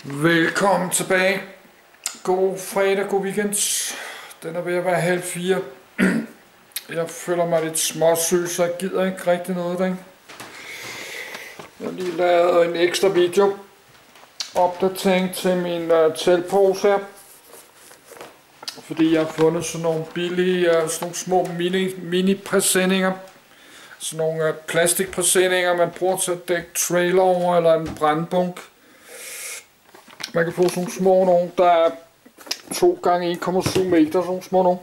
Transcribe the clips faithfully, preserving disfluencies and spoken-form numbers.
Velkommen tilbage. God fredag, god weekend. Den er ved at være halv fire. Jeg føler mig lidt småsyg, så jeg gider ikke rigtig noget i dag. Jeg har lige lavet en ekstra video opdatering til min uh, teltpose her. Fordi jeg har fundet sådan nogle billige, uh, sådan nogle små mini, mini præsendinger. Sådan nogle uh, plastikpræsendinger, man bruger til at dække trailer over eller en brandbunk. Man kan få sådan nogle små nogle, der er to gange en komma syv meter, sådan nogle små nogle.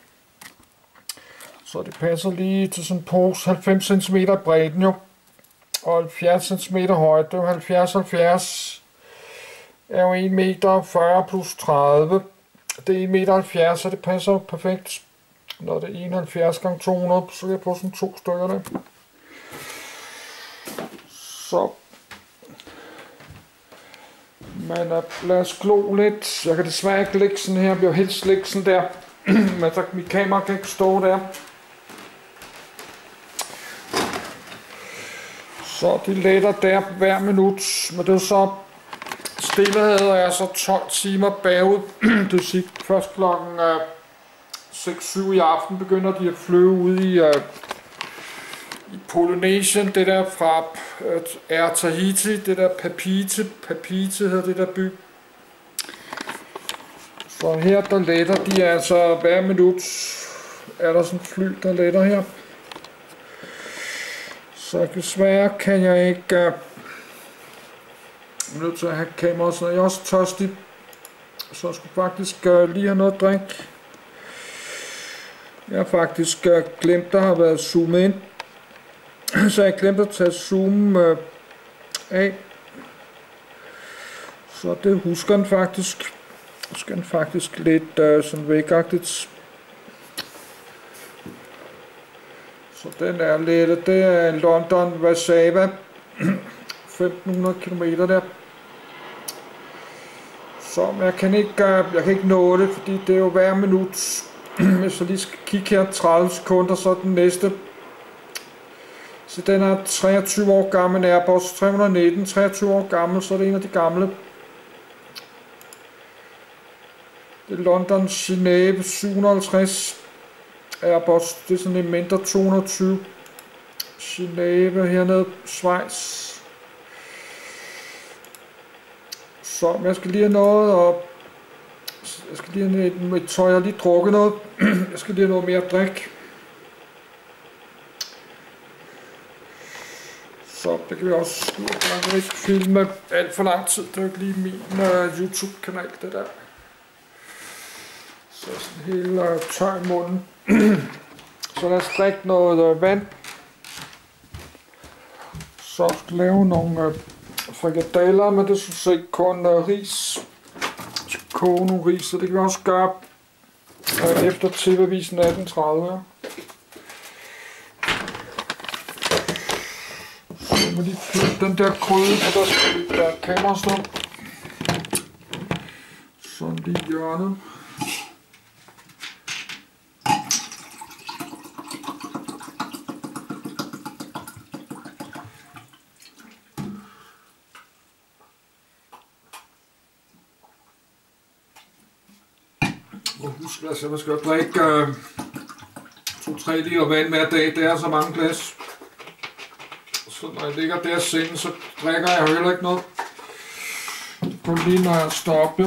Så det passer lige til sådan en pose, halvfems centimeter i bredden jo. Og halvfjerds centimeter højt, det er jo halvfjerds halvfjerds. Er jo en meter fyrre plus tredive. Det er en meter halvfjerds, så det passer perfekt. Når det er enoghalvfjerds gange to hundrede, så kan jeg på sådan to stykker der. Så. Men uh, lad os glo lidt. Jeg kan desværre ikke ligge sådan her. Jeg vil helst ligge sådan der. Men så mit kamera kan ikke stå der. Så de letter der hver minut. Men det er så stillehed, og jeg er så tolv timer bagud. Det vil sige, først klokken uh, seks syv i aften begynder de at flyve ude i, uh, i Polynesien. Det der fra uh, Air Tahiti, det der Papeete, Papeete hedder det der by. Så her der letter de altså hver minut. Er der sådan et fly, der letter her. Så desværre kan jeg ikke... Uh, jeg er nødt til at have kamera, så jeg er også tørstig. Så jeg skulle faktisk uh, lige have noget at drikke. Jeg har faktisk uh, glemt, der har været zoomet ind. Så jeg glemte at tage zoom uh, af. Så det husker den faktisk. Husker den faktisk lidt uh, sådan vækagtigt. Så den er lettet. Det er London Warszawa. femten hundrede kilometer der. Så jeg kan ikke, uh, jeg kan ikke nå det, fordi det er jo hver minut. Hvis jeg lige skal kigge her tredive sekunder, så den næste. Så den er treogtyve år gammel, Airbus tre hundrede nitten, treogtyve år gammel, så er det en af de gamle. Det er London Genève syv hundrede og halvtreds, Airbus, det er sådan en mindre to hundrede og tyve. Genève hernede, Schweiz. Så jeg skal lige have noget, og jeg skal lige have et, et tøj, jeg har lige drukket noget. Jeg skal lige have noget mere at drikke. Så det kan vi også, man kan ikke filme alt for lang tid, det er jo ikke lige min uh, YouTube-kanal, det der. Så sådan helt uh, tør i munden. Så lad os drikke noget uh, vand. Så skal jeg lave nogle uh, frikadeller, men det synes jeg ikke kun uh, ris. Jeg skal koge nogle ris, så det kan vi også gøre uh, efter T V-avisen atten tredive. Jeg må lige flytte den der krydde, så der skal der kamera stå. Sådan lige i hjørnet. Og husk, altså, man skal drikke øh, to til tre liter vand hver dag. Det er så mange glas. Så når jeg ligger der i sengen, så drikker jeg heller ikke noget. Det er kun lige når jeg står op, jo.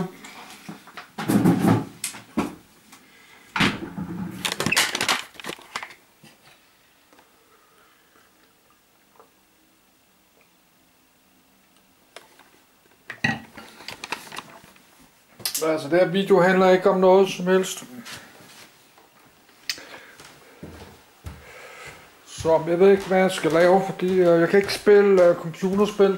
Altså, det her video handler ikke om noget som helst. Så jeg ved ikke, hvad jeg skal lave, fordi øh, jeg kan ikke spille øh, computerspil.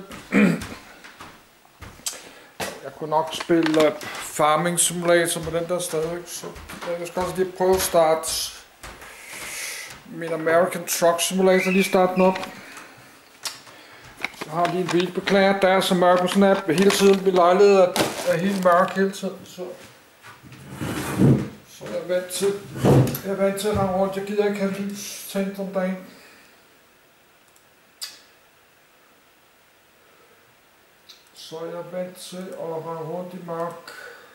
Jeg kunne nok spille øh, Farming Simulator med den der stadig. Så jeg skal også lige prøve at starte min American Truck Simulator, lige starte den op. Jeg har lige en bil, beklager, der er så mørk på snap hele tiden. Min lejlighed er, er helt mørk hele tiden. Så, så jeg er vant til, jeg er vant til at rende rundt. Jeg gider ikke have lys tændt om dagen. Så er jeg vant til at rende rundt i mørk.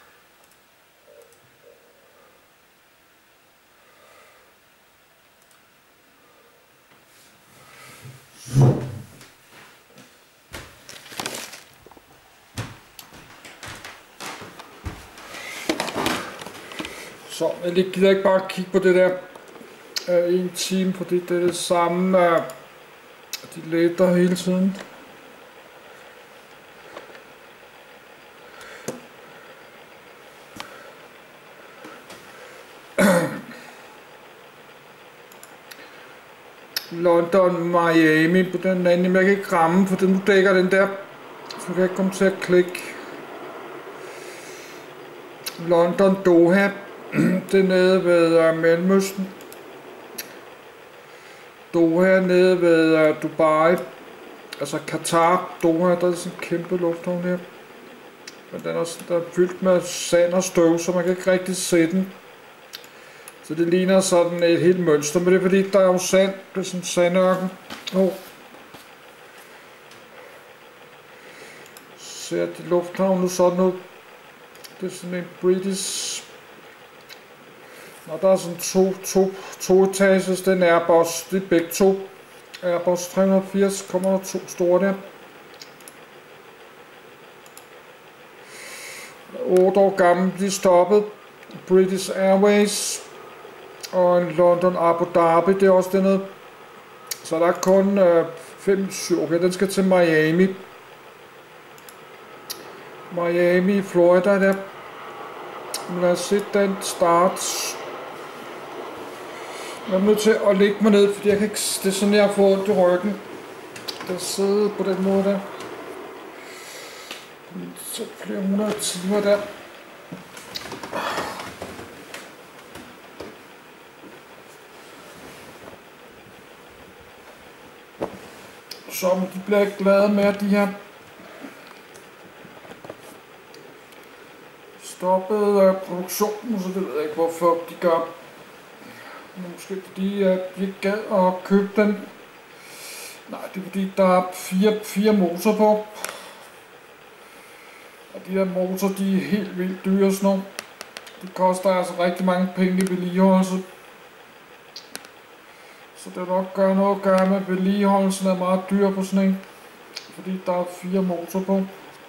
Så jeg gider ikke bare kigge på det der uh, en time, fordi det er det samme. Uh, de letter hele tiden. London, Miami på den anden, men jeg kan ikke ramme, for den nu dækker den der, så kan jeg ikke komme til at klikke. London, Doha, det er nede ved uh, Mellemøsten. Doha nede ved uh, Dubai, altså Qatar, Doha, der er sådan en kæmpe lufthavn her. Men den er, der er fyldt med sand og støv, så man kan ikke rigtig se den. Så det ligner sådan et helt mønster, men det er fordi, der er jo sand, det er sådan en sandørken. Oh. Ser de lufthavne sådan ud. Det er sådan en British. Og der er sådan to, to, to etages, den er Airbus, det er begge to. Airbus tre hundrede og firs, kommer der to store der. otte år gammel, de stoppet. British Airways. Og en London Abu Dhabi, det er også dernede. Så der er kun øh, fem syv. Okay, den skal til Miami. Miami, Florida der. Men lad os se den start. Jeg er nødt til at lægge mig ned, fordi jeg kan ikke, det er sådan, jeg har fået ondt i ryggen. Der sidder på den måde der. Så flere hundrede timer der. Så de bliver ikke glade med de her stoppede uh, produktionen, så det ved jeg ikke hvorfor de gør. Måske fordi uh, de ikke gad at købe den. Nej, det er fordi der er fire, fire motor på. Og de her motor, de er helt vildt dyre sådan nogle. De koster altså rigtig mange penge i vedligeholdelse. Så det vil nok gøre noget at gøre med vedligeholdelsen er meget dyr på sådan en. Fordi der er fire motor på.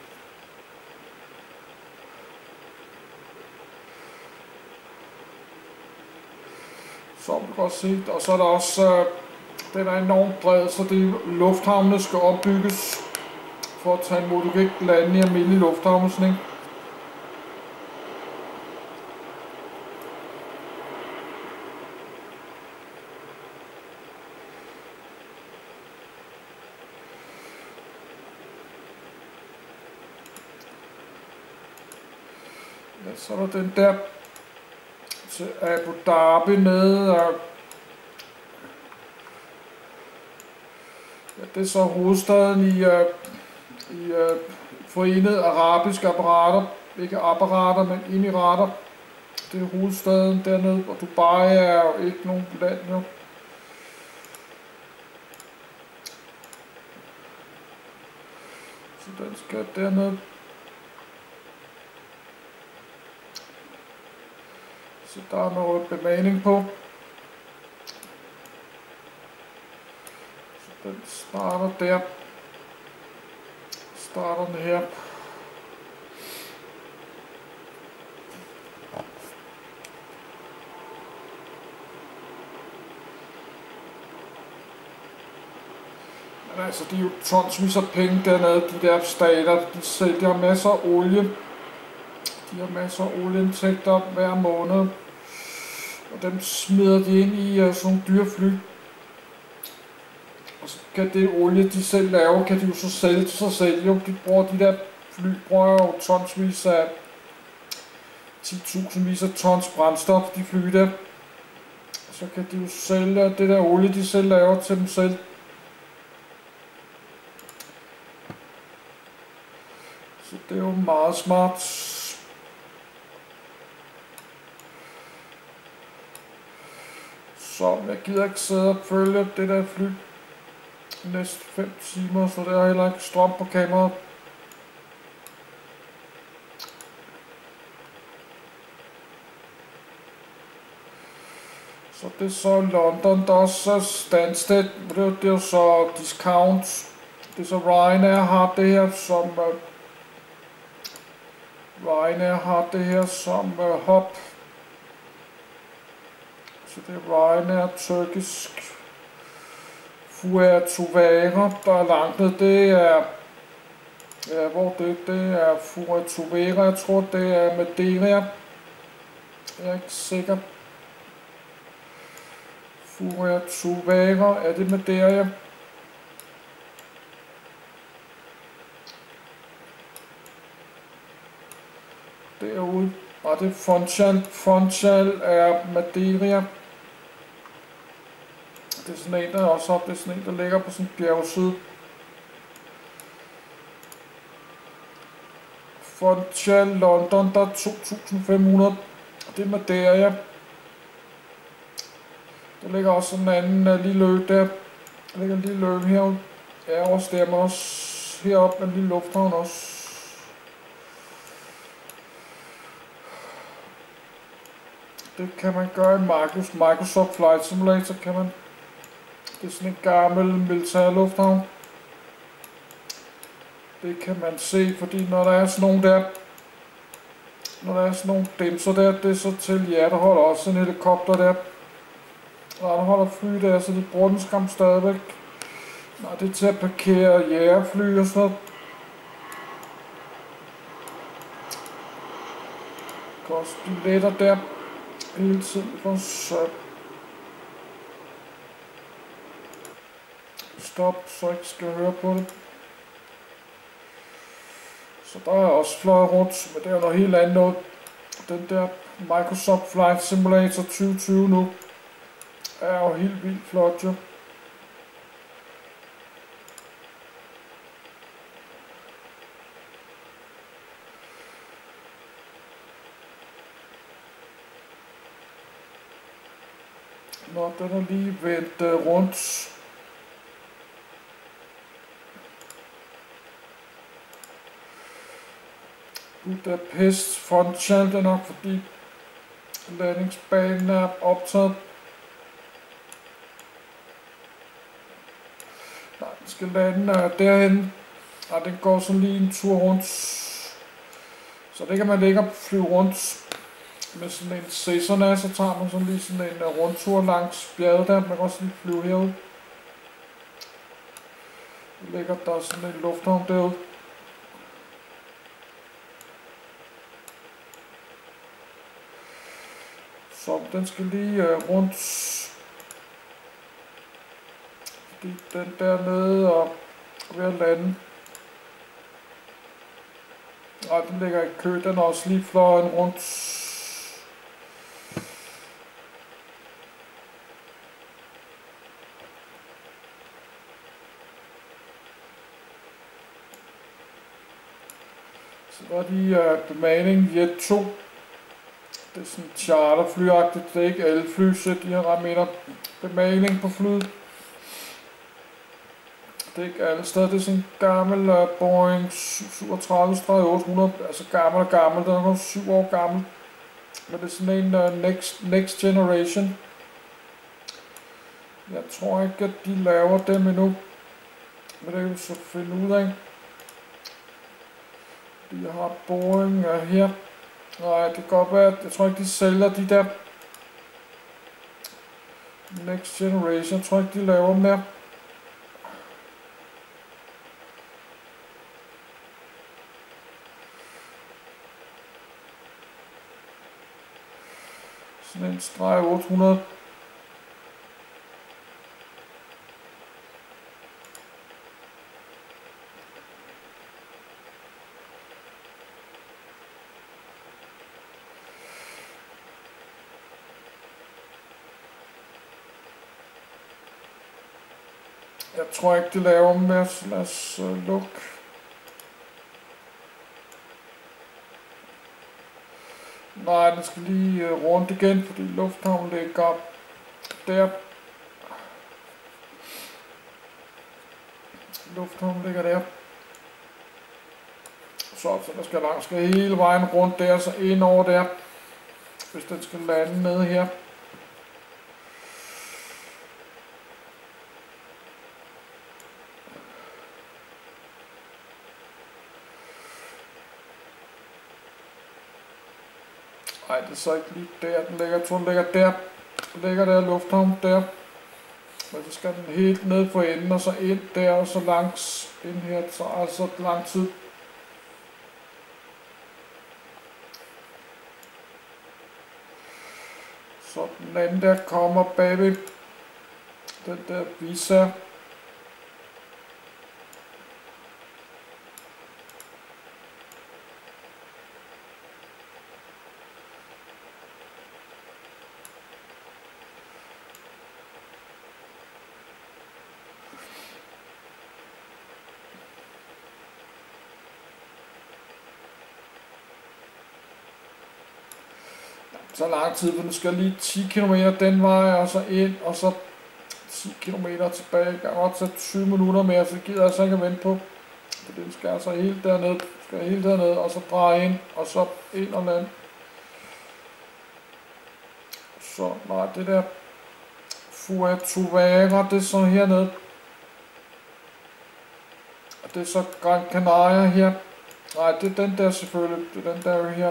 Så kan godt se. Og så er der også, øh, den er enormt bred, så det lufthavnene skal opbygges for at tage imod. Du kan ikke lande i almindelig lufthavn sådan en. Ja, så er der den der til Abu Dhabi nede, og ja, det er så hovedstaden i, uh, i uh, Forenede Arabiske Apparater, ikke apparater, men emirater. Det er hovedstaden dernede, og Dubai er jo ikke nogen land jo. Så den skal dernede. Så der er noget bemaling på. Så den starter der. Starter den her. Men altså, de er jo tonsvis af penge dernede, de der stater. De sælger masser af olie. De har masser af olieindtægter hver måned. Og dem smider de ind i uh, sådan nogle dyre fly. Og så kan det olie, de selv laver, kan de jo så sælge til sig selv. Jo, de bruger de der fly, bruger jo tonsvis af ti tusind vis af tons brændstof, de fly der. Og så kan de jo sælge det der olie, de selv laver til dem selv. Så det er jo meget smart. Så jeg gider ikke sidde og følge det der fly næste fem timer, så der er heller ikke strøm på kameraet. Så det er så London, der er så Stansted, det, det er så Discount. Det er så Ryanair har det her som uh, Ryanair har det her som uh, hop. Så det er Ryanair, Turkisk, Fuerteventura, der er langt ned, det er, ja, hvor det, det er Fuerteventura, jeg tror det er Madeira, jeg er ikke sikker. Fuerteventura, er det Madeira? Derude, og det er Funchal, Funchal er Madeira. Det er sådan en, der også op, det er sådan en, der ligger på sådan en bjergside. Funchal, London, der er to tusind fem hundrede, og det er Madeira. Der ligger også sådan en anden uh, lille ø der. Der ligger en lille ø herude. Ja, også der, men også heroppe en lille lufthavn også. Det kan man gøre i Microsoft Flight Simulator, kan man. Det er sådan en gammel militær lufthavn. Det kan man se, fordi når der er sådan nogle der, når der er sådan nogle dimser der, det er så til, ja, der holder også en helikopter der. Og der holder fly der, så de bruger den skam stadigvæk. Nå, det er til at parkere jægerfly og sådan noget. Kost de letter der hele tiden for så. Stop, så jeg ikke skal høre på det. Så der er også fløjet rundt, men det er noget helt andet noget. Den der Microsoft Flight Simulator tyve tyve nu er jo helt vildt flot, jo. Nå, den er lige vendt uh, rundt. Budapest Funchal, det er nok fordi landingsbanen er optaget. Nej, den skal lande uh, derhen. Nej, den går sådan lige en tur rundt. Så det kan man ligge og flyve rundt med sådan en Cessna, så tager man sådan lige sådan en uh, rundtur langs bjerget der. Man kan også lige flyve herude. Så ligger der sådan en lufthavn derude. Så den skal lige uh, rundt, fordi den dernede og ved at lande. Og den ligger i kø, den er også lige fløjen rundt. Så der er de uh, bemaling Jet to. Det er sådan charterflyagtigt, det er ikke alle fly, så de har ret meter bemaling på flyet. Det er ikke alle steder, det er sådan en gammel uh, Boeing syvogtredive otte hundrede, altså gammel og gammel, den er kun syv år gammel. Men det er sådan en uh, next, next generation. Jeg tror ikke, at de laver dem endnu, men det er jo så finde ud af. De har Boeing uh, her. Nej, det kan godt være, jeg tror ikke, de sælger de der Next Generation, jeg tror ikke, de laver dem der. Sådan en streg otte hundrede. Jeg tror ikke, de laver dem mere, så lad os uh, lukke. Nej, den skal lige uh, rundt igen, fordi lufthavnen ligger der. Lufthavnen ligger der. Så, så der skal langt, skal hele vejen rundt der, så ind over der, hvis den skal lande nede her. Nej, det er så ikke lige der, den ligger. Jeg tror, den ligger der. Den ligger der lufthavn der. Men så skal den helt ned på enden, og så ind der, og så langs ind her, så altså lang tid. Så den anden der kommer bagved den der Visa. Så lang tid, for den skal lige ti kilometer den vej, og så ind, og så ti kilometer tilbage. Jeg kan godt tage tyve minutter mere, så det gider jeg så ikke at vente på. For den skal altså helt derned, skal helt derned, og så dreje ind, og så ind og land. Så nej, det der Fuerteventura, det er så hernede. Og det er så Gran Canaria her. Nej, det er den der selvfølgelig, det er den der her.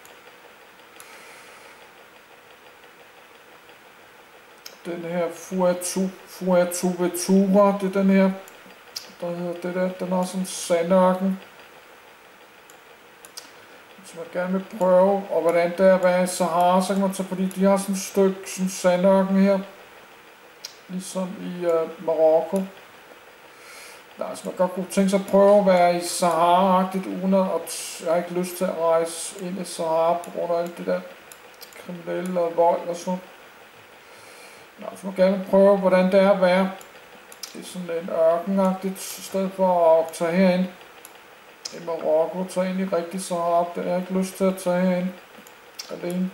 Den her Fuerteventura, det er den her, der hedder det der, den har sådan en sandørken, som jeg gerne vil prøve, og hvordan det er at være i Sahara, så kan man tage, fordi de har sådan et stykke sådan sandørken her, ligesom i uh, Marokko. Nej, så man godt kunne tænke sig at prøve at være i Sahara-agtigt, uden at jeg har ikke lyst til at rejse ind i Sahara, på grund af alt det der kriminelle og vold og sådan. Nå, så må jeg gerne prøve, hvordan det er at være i sådan en ørkenagtigt sted for at tage herind i Marokko, tage ind i rigtig Sahara. Det har jeg ikke lyst til at tage herind alene.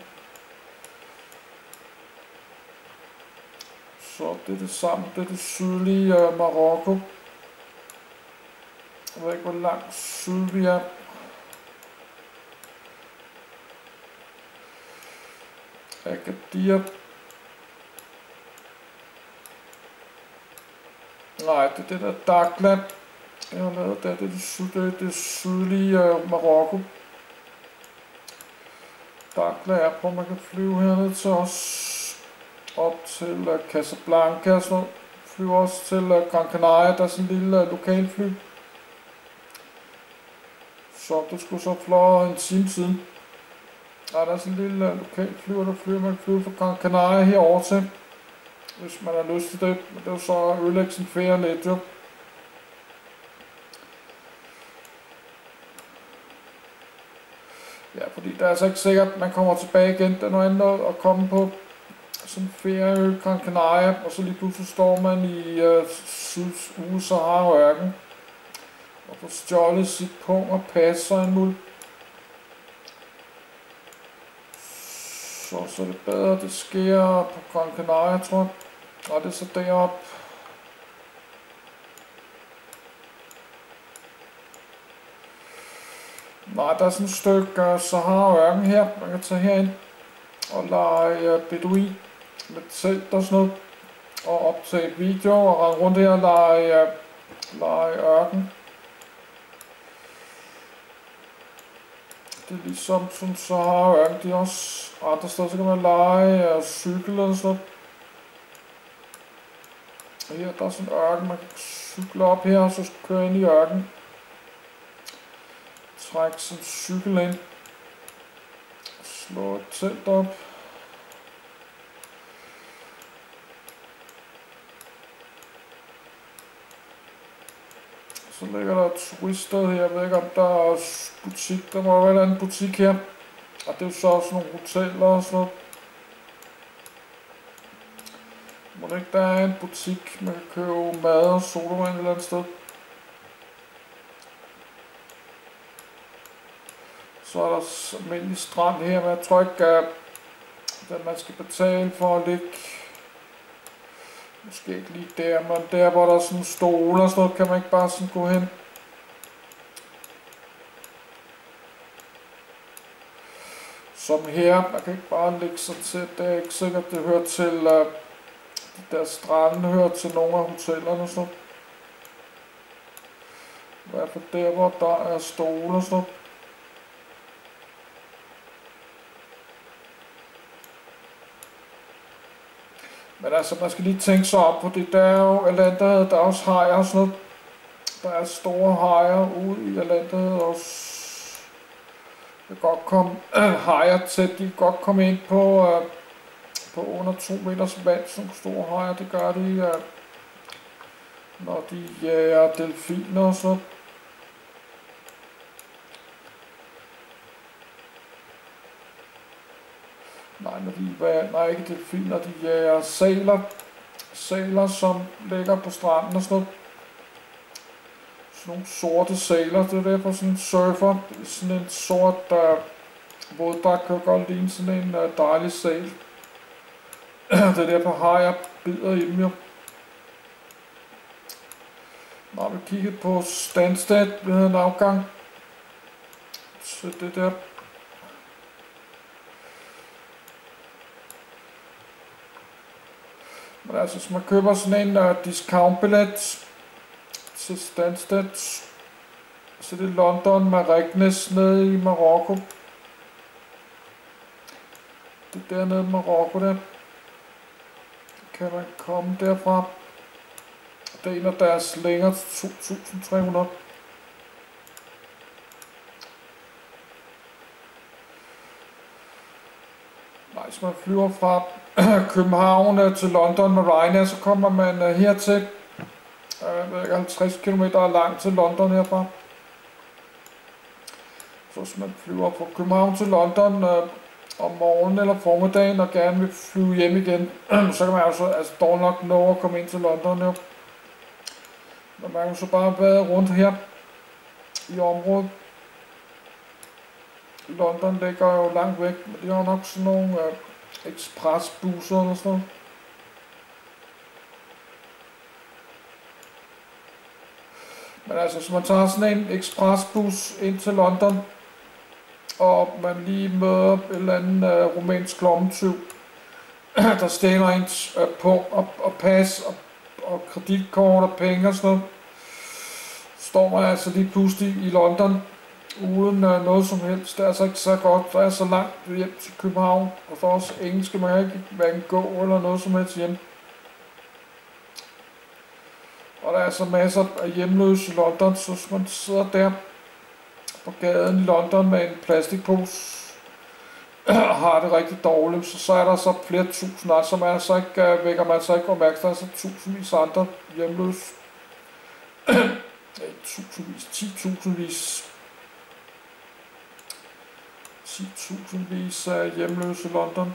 Så det er det samme, det er det sydlige uh, Marokko. Jeg ved ikke, hvor langt syd vi er. Agadir. Nej, det er det der Dakhla, jeg har lavet der, det er det, syd, det, er det sydlige uh, Marokko. Dakhla er på, man kan flyve herned til os, op til uh, Casablanca og sådan noget. Flyve også til uh, Gran Canaria, der er sådan en lille uh, lokalfly. Så det skulle så fløje en time siden. Nej, der er sådan en lille uh, lokalfly, der flyver, man kan flyve fra Gran Canaria herover til. Hvis man har lyst til det, men det er jo så at ødelægge sin ferie lidt, jo. Ja, fordi det er altså ikke sikkert, at man kommer tilbage igen. Det er noget andet at komme på sådan en ferie, Gran Canaria, og så lige pludselig står man i uh, syd-uge Sahara-ørken og får stjålet sit pung og pas og en muld. Så, så er det bedre, det sker på Gran Canaria, tror jeg. Og det er så deroppe. Nej, der er sådan et stykke uh, Sahara-ørken her. Man kan tage herind og lege uh, beduin med telt og sådan noget. Og optage video og rende rundt her og lege, uh, lege ørken. Det er ligesom sådan Sahara-ørken. De er også andre steder, så kan man lege uh, cykel og sådan noget. Her der er sådan en ørken, man kan cykle op her, og så køre ind i ørken. Træk sådan en cykel ind. Slå et telt op. Så ligger der et turiststed her, jeg ved ikke om der er butik, der må være en butik her. Og det er jo så også nogle hoteller og sådan noget. Må det ikke der er en butik, man kan købe mad og sodavand et eller andet sted. Så er der almindelig strand her, men jeg tror ikke, at man skal betale for at ligge. Måske ikke lige der, men der hvor der er sådan en stol og sådan noget, kan man ikke bare sådan gå hen. Som her, man kan ikke bare lægge sig til, det er ikke sikkert, det hører til, uh, de der strande hører til nogle af hotellerne og sådan. I hvert fald der, hvor der er stole og sådan. Men altså, man skal lige tænke sig op på det. Der er jo Atlanterhavet, der er også hajer og sådan noget. Der er store hajer ude i Atlanterhavet også. Det kan godt komme hajer tæt, de kan godt komme ind på, øh, på under to meters vand, sådan store hajer, det gør de, øh, når de jager øh, delfiner og sådan. Nej, når de, nej, ikke delfiner, de jager sæler, sæler, som ligger på stranden og sådan noget. Sådan nogle sorte sæler, det er derfor sådan en surfer, sådan en sort uh, våddragt kan godt ligne sådan en uh, dejlig sæl. Det er derfor har jeg bider i dem jo. Når vi kigger på Stansted, vi havde en afgang. Så det der. Men altså, hvis man køber sådan en uh, discount-billet til Stansted, så det er London med Regnes nede i Marokko. Det er dernede i Marokko der. Kan man komme derfra. Det er en af deres længere to tusind tre hundrede. Nej, hvis man flyver fra København til London med Ryanair, så kommer man hertil. Øh, halvtreds kilometer langt til London herfra. Så hvis man flyver fra København til London øh, om morgenen eller formiddagen og gerne vil flyve hjem igen, så kan man altså, altså dårligt nok nå at komme ind til London jo. Men man kan så bare være rundt her i området. London ligger jo langt væk, men de har nok sådan nogle øh, ekspresbusser eller sådan noget. Men altså, hvis man tager sådan en ekspresbus ind til London, og man lige møder en eller anden uh, rumænsk lommetyv, der stjæler ens uh, punkt og, og pas og, og kreditkort og penge og sådan noget, står man altså lige pludselig i London uden uh, noget som helst. Det er altså ikke så godt, der er så langt hjem til København, og for os engelske man ikke hverken gå eller noget som helst hjem. Og der er så masser af hjemløse i London, så hvis man sidder der på gaden i London med en plastikpose og har det rigtig dårligt, så, så er der så flere tusind andre, som er så ikke, uh, vækker man så ikke opmærksomhed, der er så tusindvis andre hjemløse. tusindvis, ti tusindvis, ti tusindvis af hjemløse i London.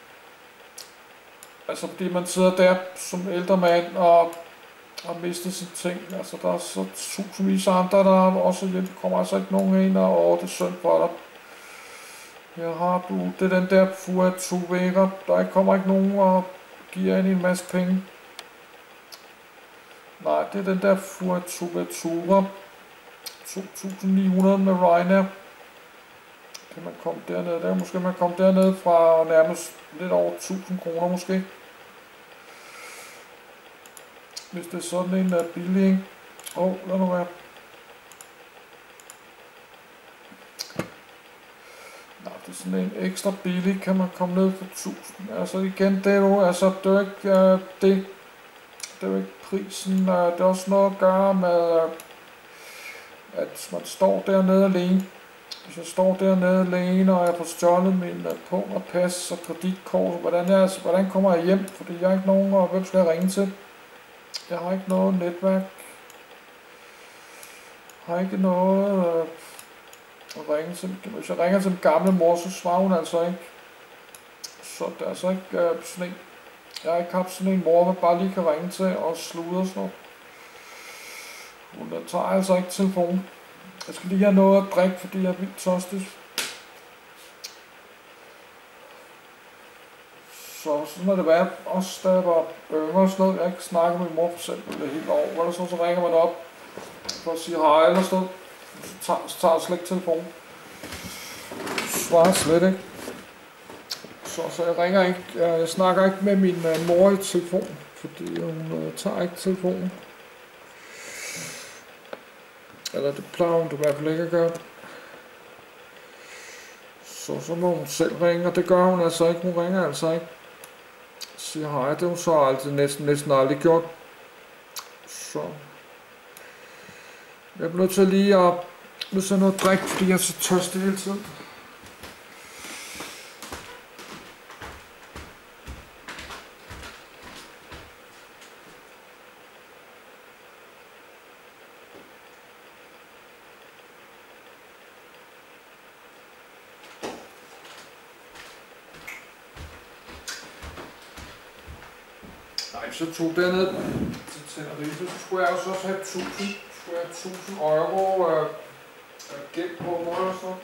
Altså fordi man sidder der som ældre mand og har mistet sine ting. Altså der er så tusindvis af andre, der også hjem. Kommer altså ikke nogen ind, og det er synd for dig. Her har du, det er den der Fuerteventura. Der kommer ikke nogen og giver ind en masse penge. Nej, det er den der Fuerteventura. to tusind ni hundrede med Ryanair. Kan man komme derned? Der måske man komme derned fra nærmest lidt over tusind kroner måske. Hvis det er sådan en, der er billig, ikke? Åh, oh, lad nu være. Nej, det er sådan en ekstra billig, kan man komme ned for tusind. Altså igen, det er jo, altså det er ikke, uh, det, det er jo ikke prisen. Uh, det er også noget at gøre med, uh, at man står dernede alene. Hvis jeg står dernede alene, og jeg får stjålet min uh, punkt og pas og kreditkort, hvordan, jeg, altså, hvordan kommer jeg hjem? Fordi jeg har ikke nogen, og hvem skal jeg ringe til? Jeg har ikke noget netværk. Jeg har ikke noget øh, at ringe til. Hvis jeg ringer til min gamle mor, så svarer hun altså ikke. Så det er altså ikke øh, sådan en. Jeg har ikke haft sådan en mor, man bare lige kan ringe til og slude og sådan noget. Hun der tager altså ikke telefonen. Jeg skal lige have noget at drikke, fordi jeg er vildt tørstig. Så sådan må det være, også da jeg var yngre og sådan noget, jeg ikke snakker med min mor for eksempel det helt over, eller sådan, så ringer man op for at sige hej eller sådan noget, så tager, så tager jeg slet ikke telefonen. Svarer slet ikke. Så, så jeg ringer ikke, jeg, jeg snakker ikke med min uh, mor i telefon, fordi hun uh, tager ikke telefonen. Eller det plejer hun det i hvert fald ikke at gøre. Så, så må hun selv ringe, og det gør hun altså ikke, hun ringer altså ikke. sige hej. Det er jo så altid næsten, næsten aldrig gjort. Så jeg bliver nødt til lige at nu så noget drik, fordi jeg er så tørstig hele tiden. Nej, så tog derned til Tenerife, så skulle jeg jo så også have tusind, skulle jeg have tusind euro øh, gemt på mig og så.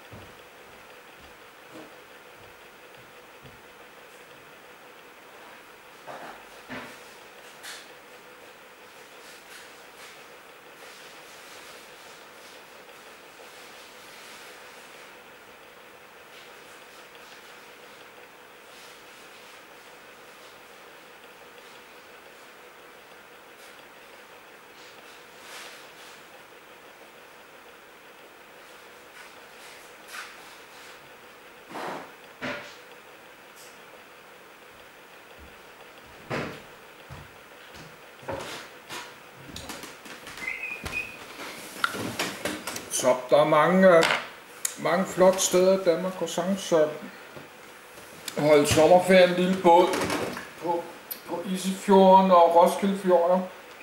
Så der er mange, øh, mange flotte steder i Danmark, og sagtens øh, holde sommerferie en lille båd på, på Isefjorden og Roskildefjorden.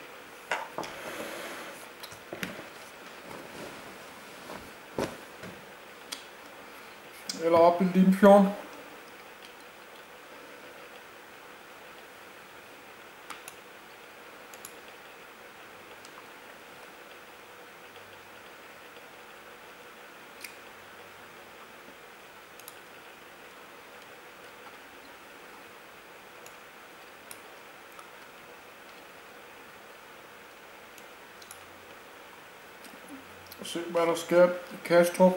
Eller op i Limfjorden. Se hvad der sker i Kastrup.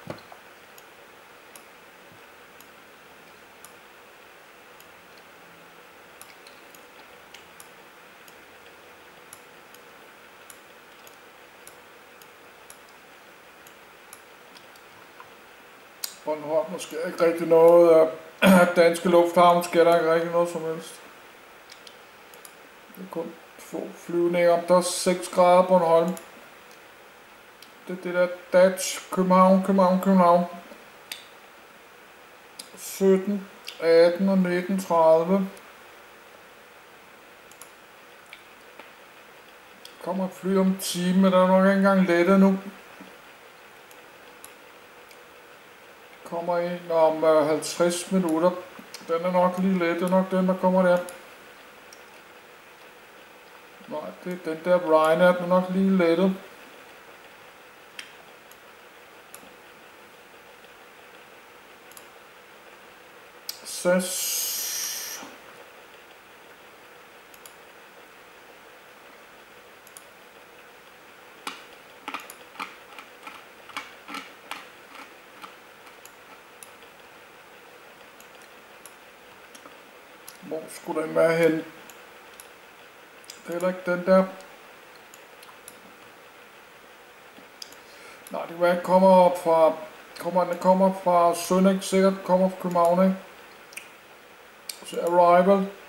Bornholm, der sker ikke rigtig noget. Danske Lufthavn sker der ikke rigtig noget som helst. Det er kun få flyvninger. Der er seks grader på Bornholm. Det er det der Dutch, København, København, København. sytten, atten og nitten, tredive. Kommer et fly om en time, men der er nok ikke engang lettet nu. Kommer en om uh, halvtreds minutter. Den er nok lige let, det er nok den, der kommer der. Nej, det er den der Ryanair, den er nok lige lettet. S A S. Hvor skulle den være hen? Det er heller ikke den der. Nej, det kan være, kommer op fra, kommer, den kommer fra Sønæk, sikkert kommer fra København, ikke? Så Arrival.